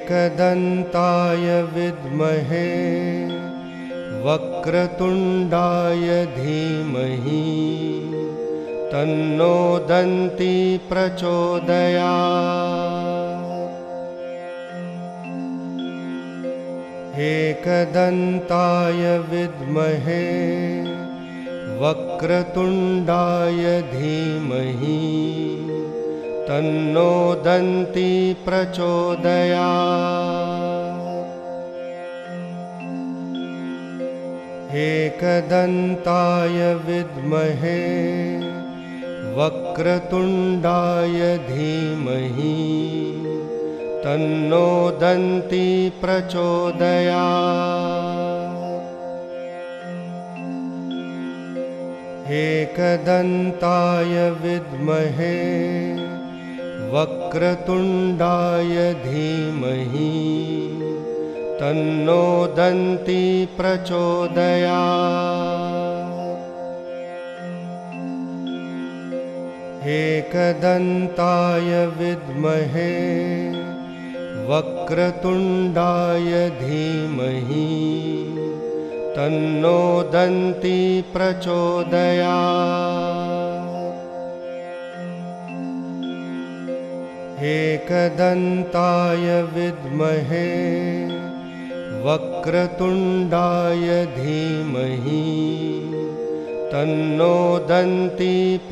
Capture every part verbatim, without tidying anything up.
एकदन्ताय विद्महे वक्रतुण्डाय धीमहि तन्नो दन्ती प्रचोदयात्। एकदन्ताय विद्महे वक्रतुण्डाय धीमहि तन्नो दन्ती प्रचोदयात्। एकदन्ताय विद्महे वक्रतुण्डाय धीमहि तन्नो दन्ती प्रचोदयात्। एकदन्ताय विद्महे वक्रतुण्डाय धीमहि तन्नो दन्ती प्रचोदयात्। एकदन्ताय विद्महे वक्रतुण्डाय धीमहि तन्नो दन्ती प्रचोदयात्। एकदन्ताय विद्महे वक्रतुण्डाय धीमहि तन्नो दन्ती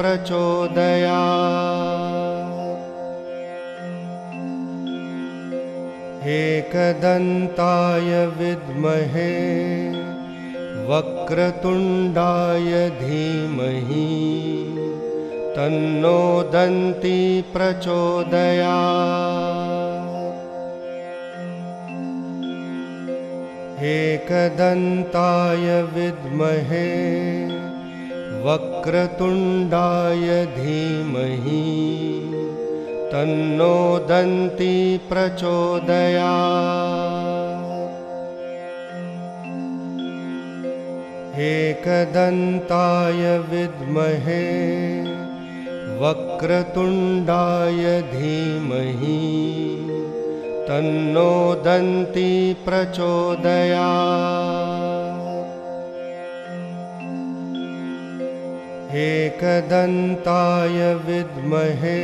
प्रचोदयात्। एकदन्ताय विद्महे वक्रतुण्डाय धीमहि तन्नो दन्ती प्रचोदयात्। एकदन्ताय विद्महे वक्रतुण्डाय धीमहि तन्नो दन्ती प्रचोदयात्। एकदन्ताय विद्महे वक्रतुण्डाय धीमहि तन्नो दन्ती प्रचोदयात्। एकदन्ताय विद्महे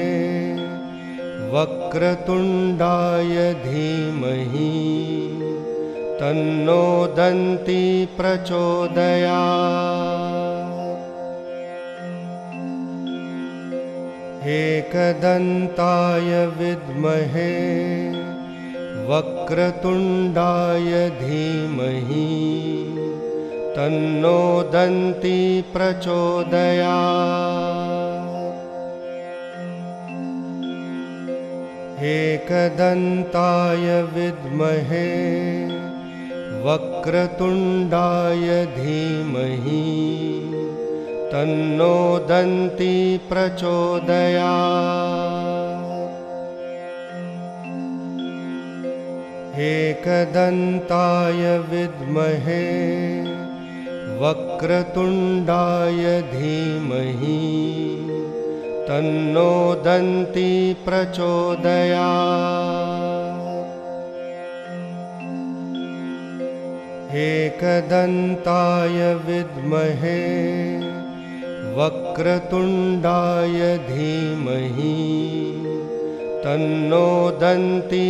वक्रतुण्डाय धीमहि तन्नो दन्ती प्रचोदयात्। एकदन्ताय विद्महे वक्रतुण्डाय धीमहि तन्नो दन्ती प्रचोदयात्। एकदन्ताय विद्महे वक्रतुण्डाय धीमहि तन्नो दन्ती प्रचोदयात्। एकदन्ताय विद्महे वक्रतुण्डाय धीमहि तन्नो दन्ती प्रचोदयात्। एकदन्ताय विद्महे वक्रतुण्डाय धीमहि तन्नो दन्ती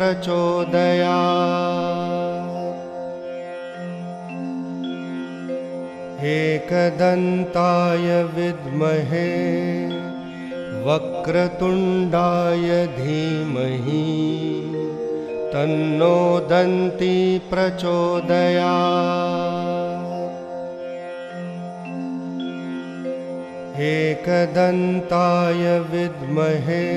प्रचोदयात्। एकदन्ताय विद्महे वक्रतुण्डाय धीमहि तन्नो दन्ती प्रचोदयात्। एकदन्ताय विद्महे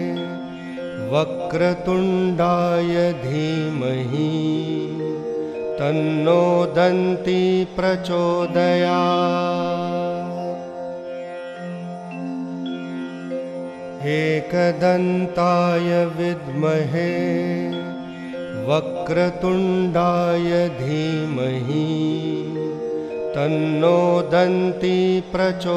वक्रतुण्डाय धीमहि तन्नो दन्ती प्रचोदयात्। एकदन्ताय विद्महे वक्रतुण्डाय धीमहि तन्नो दन्ती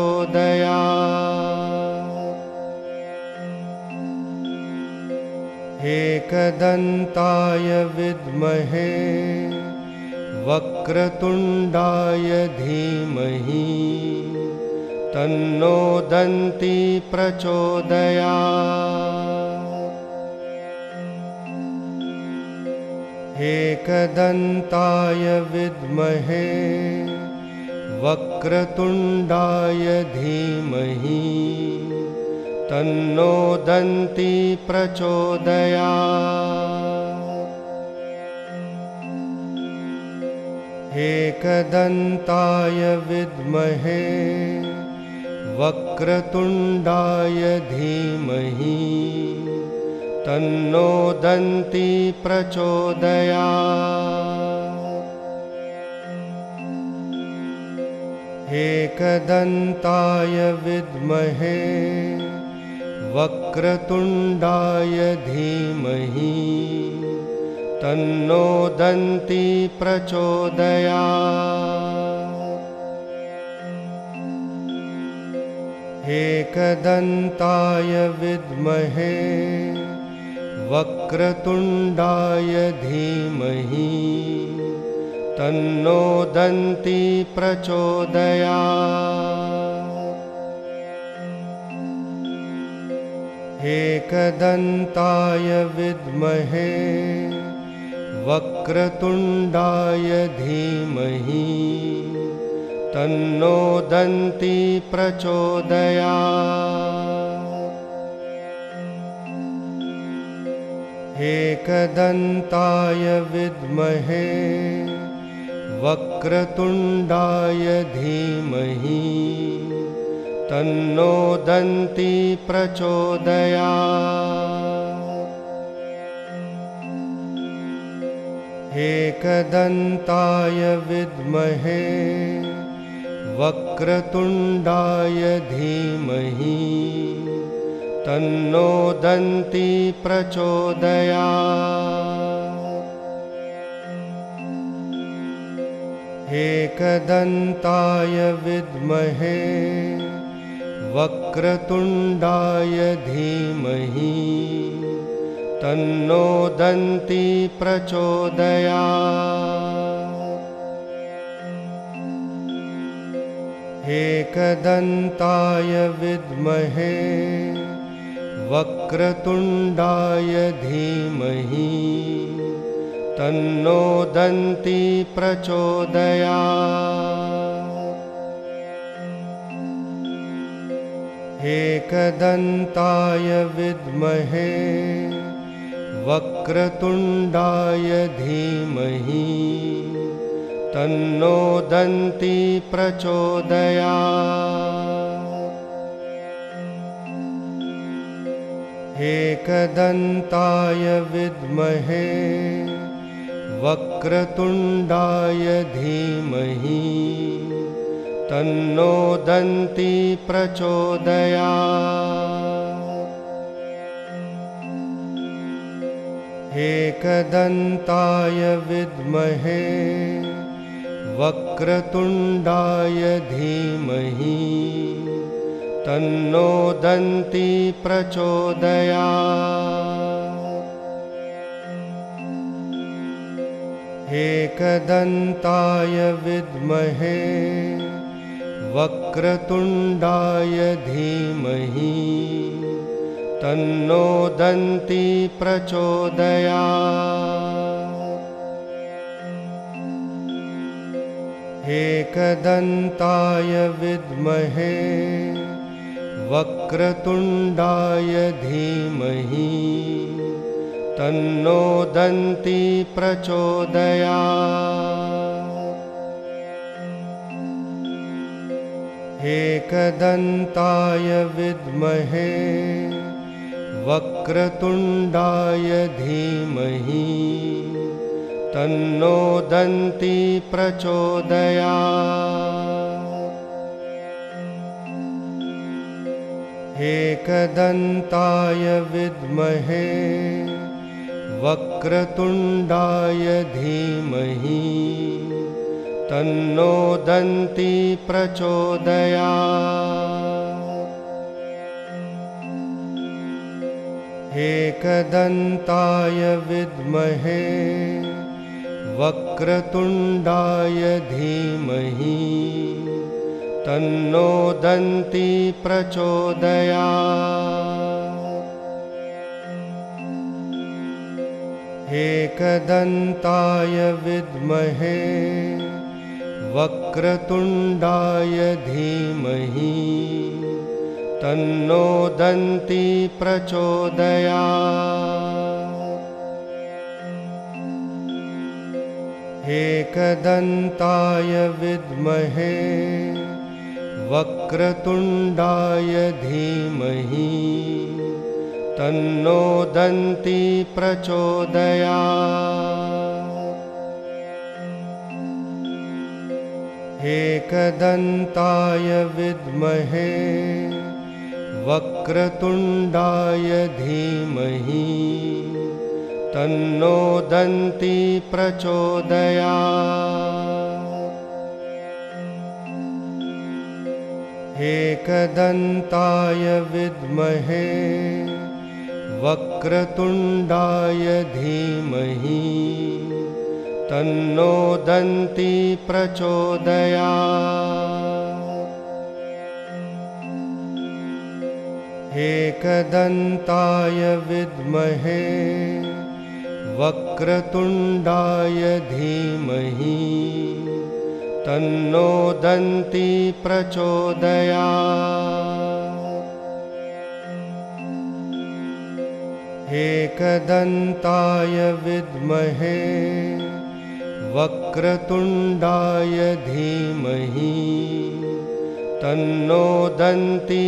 प्रचोदयात्। एकदन्ताय विद्महे वक्रतुण्डाय धीमहि तन्नो दन्ती प्रचोदयात्। एकदन्ताय विद्महे वक्रतुण्डाय धीमहि तन्नो दन्ती प्रचोदयात्। एकदन्ताय विद्महे वक्रतुण्डाय धीमहि तन्नो दन्ती प्रचोदयात्। एकदन्ताय विद्महे वक्रतुण्डाय धीमहि तन्नो दन्ती प्रचोदयात्। एकदन्ताय विद्महे वक्रतुण्डाय धीमहि तन्नो दन्ती प्रचोदयात्। एकदन्ताय विद्महे वक्रतुण्डाय धीमहि तन्नो दन्ती प्रचोदयात्। एकदन्ताय विद्महे वक्रतुण्डाय धीमहि तन्नो दन्ती प्रचोदयात्। एकदन्ताय विद्महे वक्रतुण्डाय धीमहि तन्नो दन्ती प्रचोदयात्। एकदन्ताय विद्महे वक्रतुण्डाय धीमहि तन्नो दन्ती प्रचोदयात्। एकदन्ताय विद्महे वक्रतुण्डाय धीमहि तन्नो दन्ती प्रचोदयात्। एकदन्ताय विद्महे वक्रतुण्डाय धीमहि तन्नो दन्ती प्रचोदयात्। एकदन्ताय विद्महे वक्रतुण्डाय धीमहि तन्नो दन्ती प्रचोदयात्। एकदन्ताय विद्महे वक्रतुण्डाय धीमहि तन्नो दन्ती प्रचोदयात्। एकदन्ताय विद्महे वक्रतुण्डाय धीमहि तन्नो दन्ती प्रचोदयात्। एकदन्ताय विद्महे वक्रतुण्डाय धीमहि तन्नो दन्ती प्रचोदयात्। एकदन्ताय विद्महे वक्रतुण्डाय धीमहि तन्नो दन्ती प्रचोदयात्। एकदन्ताय विद्महे वक्रतुण्डाय धीमहि तन्नो दन्ती प्रचोदयात्। एकदन्ताय विद्महे वक्रतुण्डाय धीमहि तन्नो दन्ती प्रचोदयात्। एकदन्ताय विद्महे वक्रतुण्डाय धीमहि तन्नो दन्ती प्रचोदयात्। एकदन्ताय विद्महे वक्रतुण्डाय धीमहि तन्नो दन्ती प्रचोदयात्। एकदन्ताय विद्महे वक्रतुण्डाय धीमहि तन्नो दन्ती प्रचोदयात्। एकदन्ताय विद्महे वक्रतुण्डाय धीमहि तन्नो दन्ती प्रचोदयात्। एकदन्ताय विद्महे वक्रतुण्डाय धीमहि तन्नो दन्ती प्रचोदयात्। एकदन्ताय विद्महे वक्रतुण्डाय धीमहि तन्नो दन्ती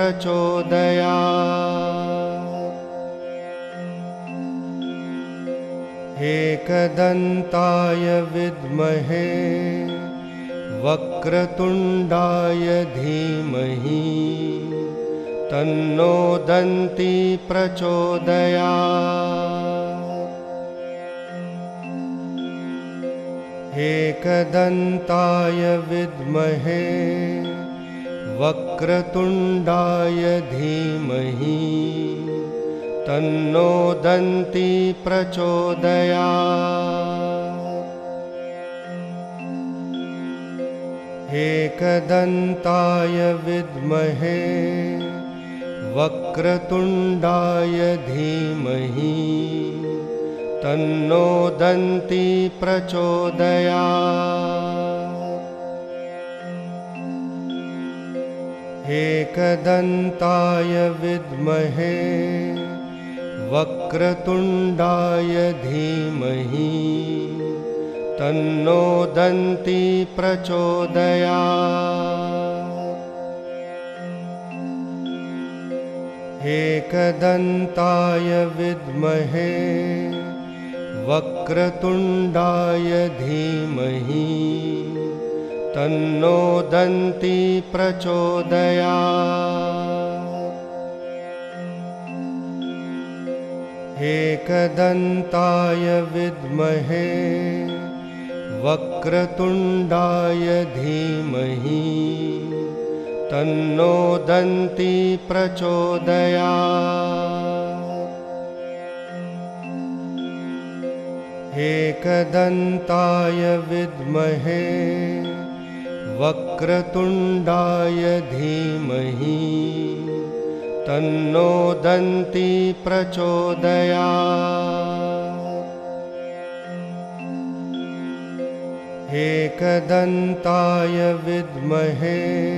प्रचोदयात्। एकदन्ताय विद्महे वक्रतुण्डाय धीमहि तन्नो दन्ती प्रचोदयात्। एकदन्ताय विद्महे वक्रतुण्डाय धीमहि तन्नो दन्ती प्रचोदयात्। एकदन्ताय विद्महे वक्रतुण्डाय धीमहि तन्नो दन्ती प्रचोदयात्। एकदन्ताय विद्महे वक्रतुण्डाय धीमहि तन्नो दन्ती प्रचोदयात्। एकदन्ताय विद्महे वक्रतुण्डाय धीमहि तन्नो दन्ती प्रचोदयात्। एकदन्ताय विद्महे वक्रतुण्डाय धीमहि तन्नो दन्ती प्रचोदयात्। एकदन्ताय विद्महे वक्रतुण्डाय धीमहि तन्नो दन्ती प्रचोदयात्। एकदन्ताय विद्महे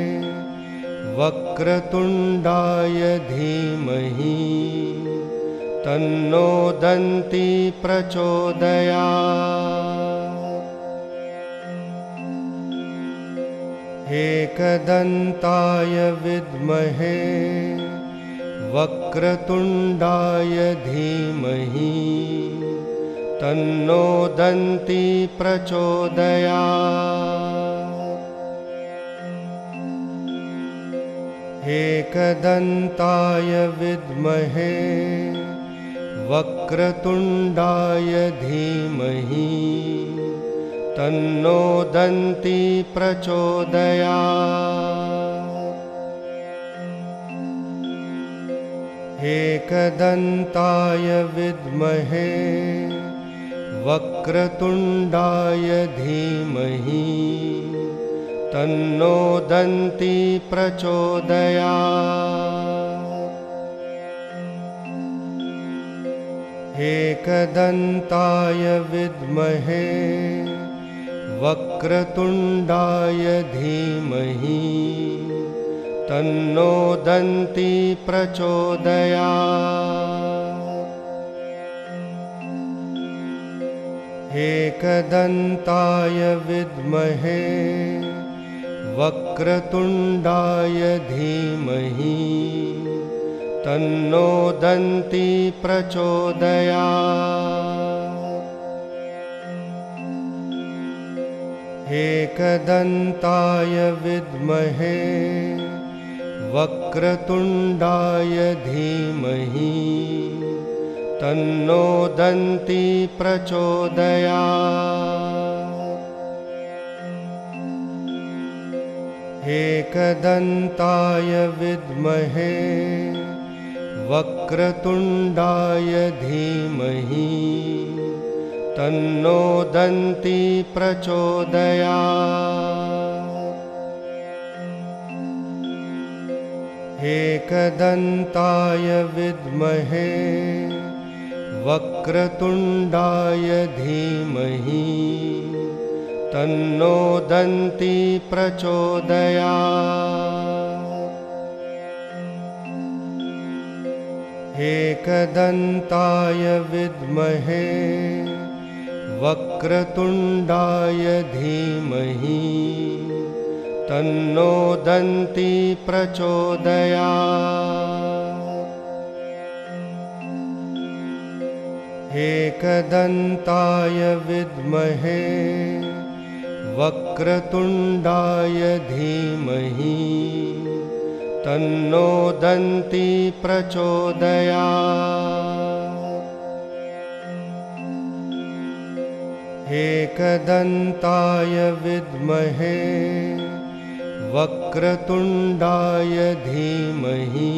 वक्रतुण्डाय धीमहि तन्नो दन्ती प्रचोदयात्। एकदन्ताय विद्महे वक्रतुण्डाय धीमहि तन्नो दन्ती प्रचोदयात्। एकदन्ताय विद्महे वक्रतुण्डाय धीमहि तन्नो दन्ती प्रचोदयात्। एकदन्ताय विद्महे वक्रतुण्डाय धीमहि तन्नो दन्ती प्रचोदयात्। एकदन्ताय विद्महे वक्रतुण्डाय धीमहि तन्नो दन्ती प्रचोदयात्। एकदन्ताय विद्महे वक्रतुण्डाय धीमहि तन्नो दन्ती प्रचोदयात्। एकदन्ताय विद्महे वक्रतुण्डाय धीमहि तन्नो दन्ती प्रचोदयात्। एकदन्ताय विद्महे वक्रतुण्डाय धीमहि तन्नो दन्ती प्रचोदयात्। एकदन्ताय विद्महे वक्रतुण्डाय धीमहि तन्नो दन्ती प्रचोदयात्। एकदन्ताय विद्महे वक्रतुण्डाय धीमहि तन्नो दन्ती प्रचोदयात्। एकदन्ताय विद्महे वक्रतुण्डाय धीमहि तन्नो दन्ती प्रचोदयात्। एकदन्ताय विद्महे वक्रतुण्डाय धीमहि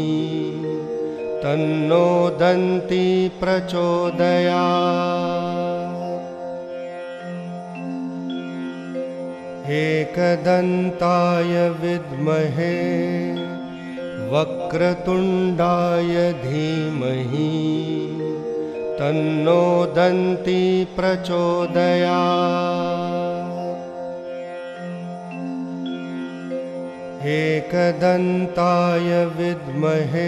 तन्नो दन्ती प्रचोदयात्। एकदन्ताय विद्महे वक्रतुण्डाय धीमहि तन्नो दन्ती प्रचोदयात्। एकदन्ताय विद्महे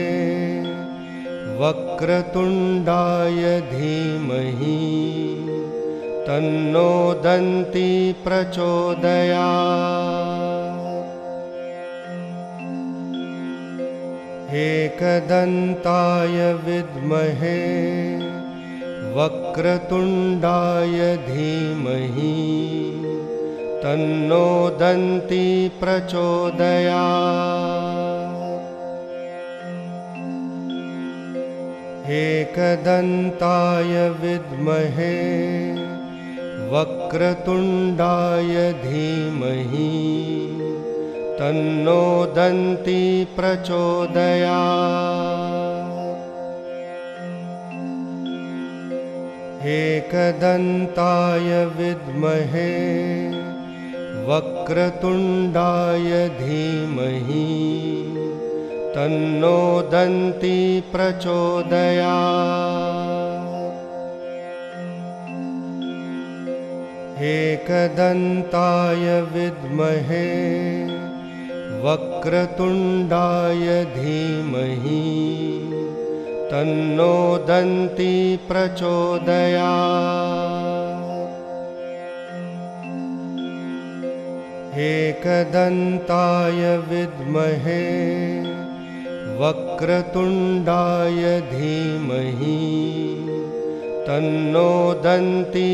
वक्रतुण्डाय धीमहि तन्नो दन्ती प्रचोदयात्। एकदन्ताय विद्महे वक्रतुण्डाय धीमहि तन्नो दन्ती प्रचोदयात्। एकदन्ताय विद्महे वक्रतुण्डाय धीमहि तन्नो दन्ती प्रचोदयात्। एकदन्ताय विद्महे वक्रतुण्डाय धीमहि तन्नो दन्ती प्रचोदयात्। एकदन्ताय विद्महे वक्रतुण्डाय धीमहि तन्नो दन्ती प्रचोदयात्। एकदन्ताय विद्महे वक्रतुण्डाय धीमहि तन्नो दन्ती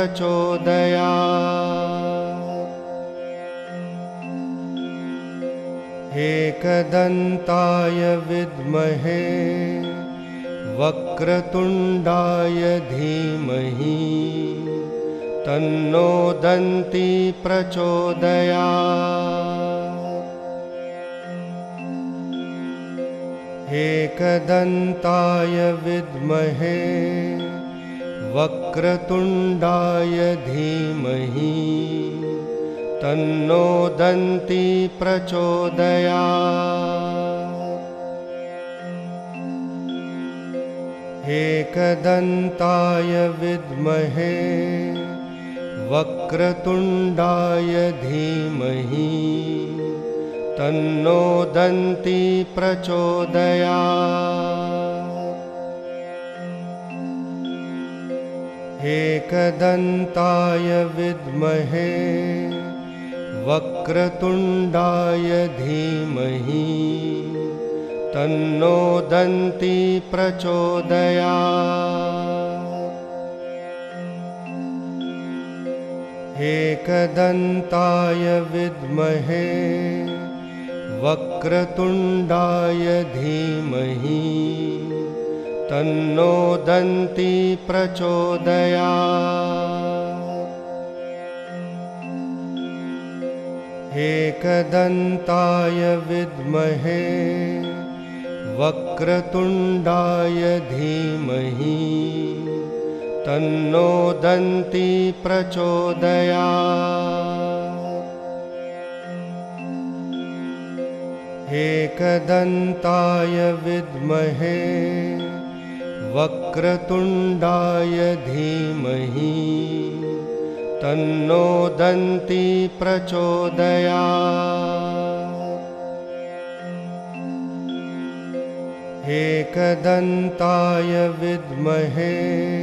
प्रचोदयात्। एकदन्ताय विद्महे वक्रतुण्डाय धीमहि तन्नो दन्ती प्रचोदयात्। एकदन्ताय विद्महे वक्रतुण्डाय धीमहि तन्नो दन्ती प्रचोदयात्। एकदन्ताय विद्महे वक्रतुण्डाय धीमहि तन्नो दन्ती प्रचोदयात्। एकदन्ताय विद्महे वक्रतुण्डाय धीमहि तन्नो दन्ती प्रचोदयात्। एकदन्ताय विद्महे वक्रतुण्डाय धीमहि तन्नो दन्ती प्रचोदयात्। एकदन्ताय विद्महे वक्रतुण्डाय धीमहि तन्नो दन्ती प्रचोदयात्। एकदन्ताय विद्महे वक्रतुण्डाय धीमहि तन्नो दन्ती प्रचोदयात्। एकदन्ताय विद्महे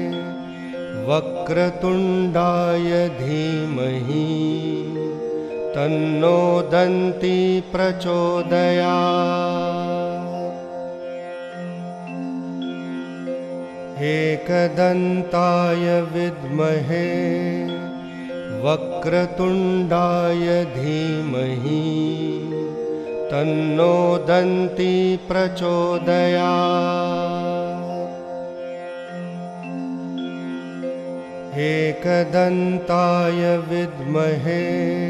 वक्रतुण्डाय धीमहि तन्नो दन्ती प्रचोदयात्। एकदन्ताय विद्महे वक्रतुण्डाय धीमहि तन्नो दन्ती प्रचोदयात्। एकदन्ताय विद्महे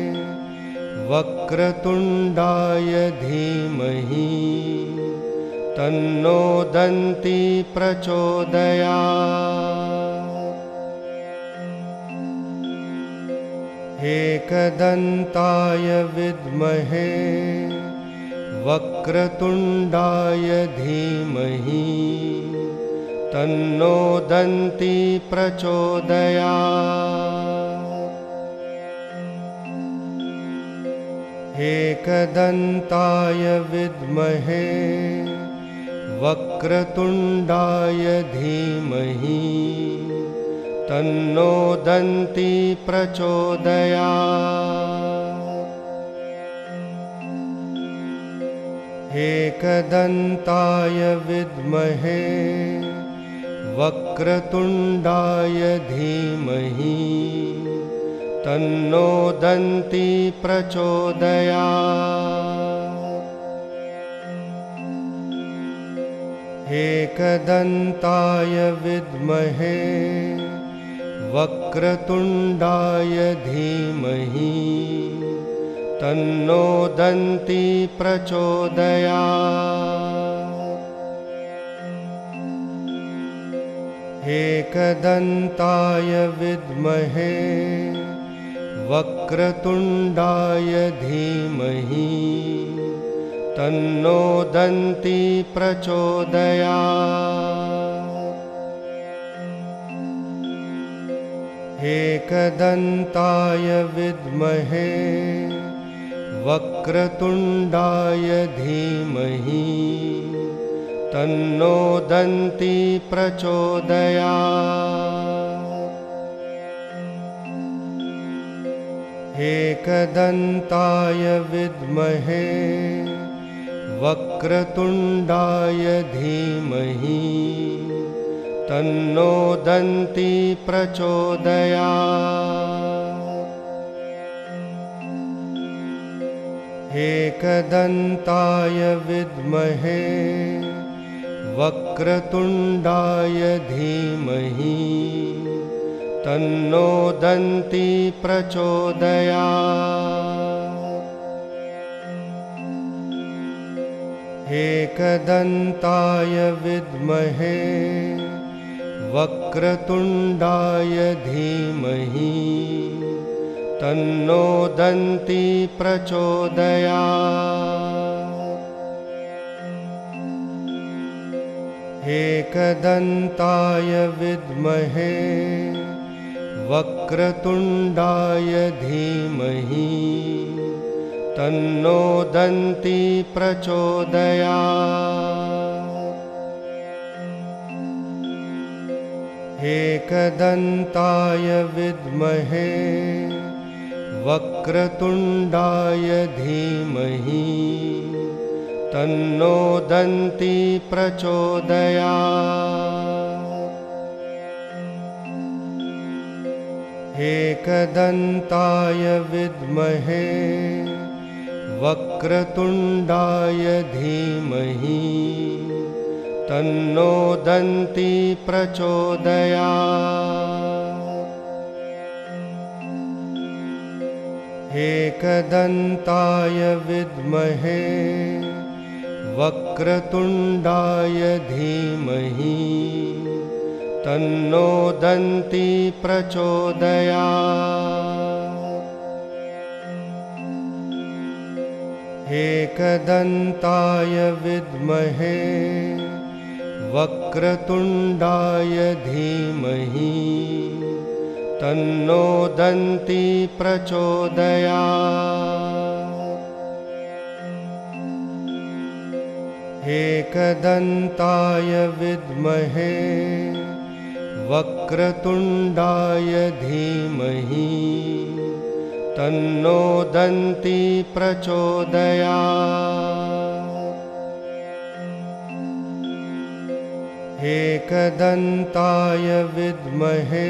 वक्रतुण्डाय धीमहि तन्नो दन्ती प्रचोदयात्। एकदन्ताय विद्महे वक्रतुण्डाय धीमहि तन्नो दन्ती प्रचोदयात्। एकदन्ताय विद्महे वक्रतुण्डाय धीमहि तन्नो दन्ती प्रचोदयात्। एकदन्ताय विद्महे वक्रतुण्डाय धीमहि तन्नो दन्ती प्रचोदयात्। एकदन्ताय विद्महे वक्रतुण्डाय धीमहि तन्नो दन्ती प्रचोदयात्। एकदन्ताय विद्महे वक्रतुण्डाय धीमहि तन्नो दन्ती प्रचोदयात्। एकदन्ताय विद्महे वक्रतुण्डाय धीमहि तन्नो दन्ती प्रचोदयात्। एकदन्ताय विद्महे वक्रतुण्डाय धीमहि तन्नो दन्ती प्रचोदयात्। एकदन्ताय विद्महे वक्रतुण्डाय धीमहि तन्नो दन्ती प्रचोदयात्। एकदन्ताय विद्महे वक्रतुण्डाय धीमहि तन्नो दन्ती प्रचोदयात्। एकदन्ताय विद्महे वक्रतुण्डाय धीमहि तन्नो दन्ती प्रचोदयात्। एकदन्ताय विद्महे वक्रतुण्डाय धीमहि तन्नो दन्ती प्रचोदयात्। एकदन्ताय विद्महे वक्रतुण्डाय धीमहि तन्नो दन्ती प्रचोदयात्। एकदन्ताय विद्महे वक्रतुण्डाय धीमहि तन्नो दन्ती प्रचोदयात्। एकदन्ताय विद्महे वक्रतुण्डाय धीमहि तन्नो दन्ती प्रचोदयात्। एकदन्ताय विद्महे वक्रतुण्डाय धीमहि तन्नो दन्ती प्रचोदयात्। एकदन्ताय विद्महे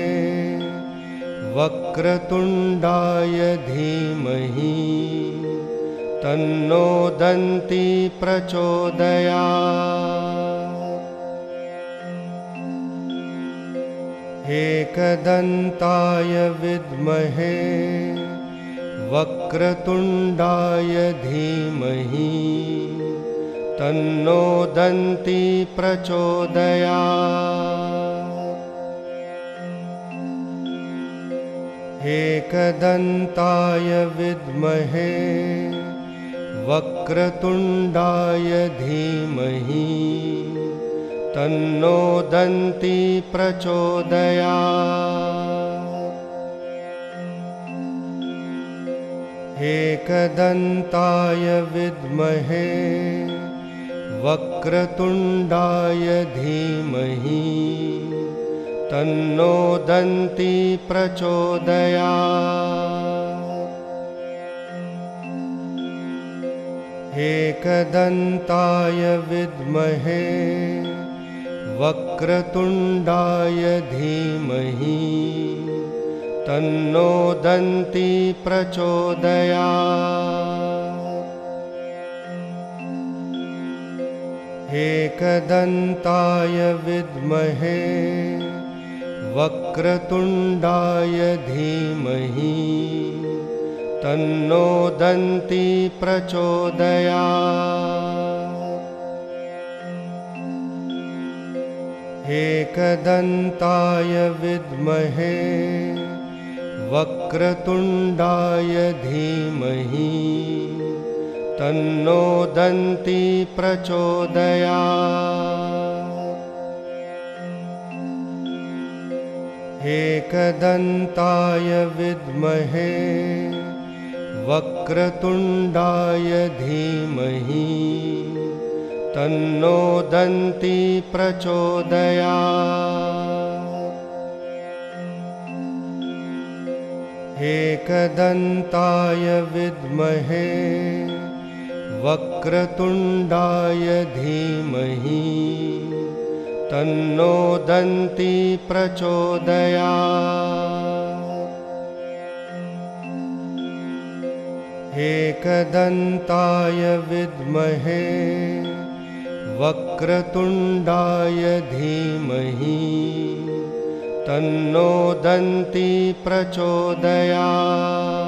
वक्रतुण्डाय धीमहि तन्नो दन्ती प्रचोदयात्। एकदन्ताय विद्महे वक्रतुण्डाय धीमहि तन्नो दन्ती प्रचोदयात्। एकदन्ताय विद्महे वक्रतुण्डाय धीमहि तन्नो दन्ती प्रचोदयात्। एकदन्ताय विद्महे वक्रतुण्डाय धीमहि तन्नो दन्ती प्रचोदयात्। एकदन्ताय विद्महे वक्रतुण्डाय धीमहि तन्नो दन्ती प्रचोदयात्। एकदन्ताय विद्महे वक्रतुण्डाय धीमहि तन्नो दन्ती प्रचोदयात्। एकदन्ताय विद्महे वक्रतुण्डाय धीमहि तन्नो दन्ती प्रचोदयात्। एकदन्ताय विद्महे वक्रतुण्डाय धीमहि तन्नो दन्ती प्रचोदयात्। एकदन्ताय विद्महे वक्रतुण्डाय धीमहि तन्नो दन्ती प्रचोदयात्। एकदन्ताय विद्महे वक्रतुण्डाय धीमहि तन्नो दन्ती प्रचोदयात्।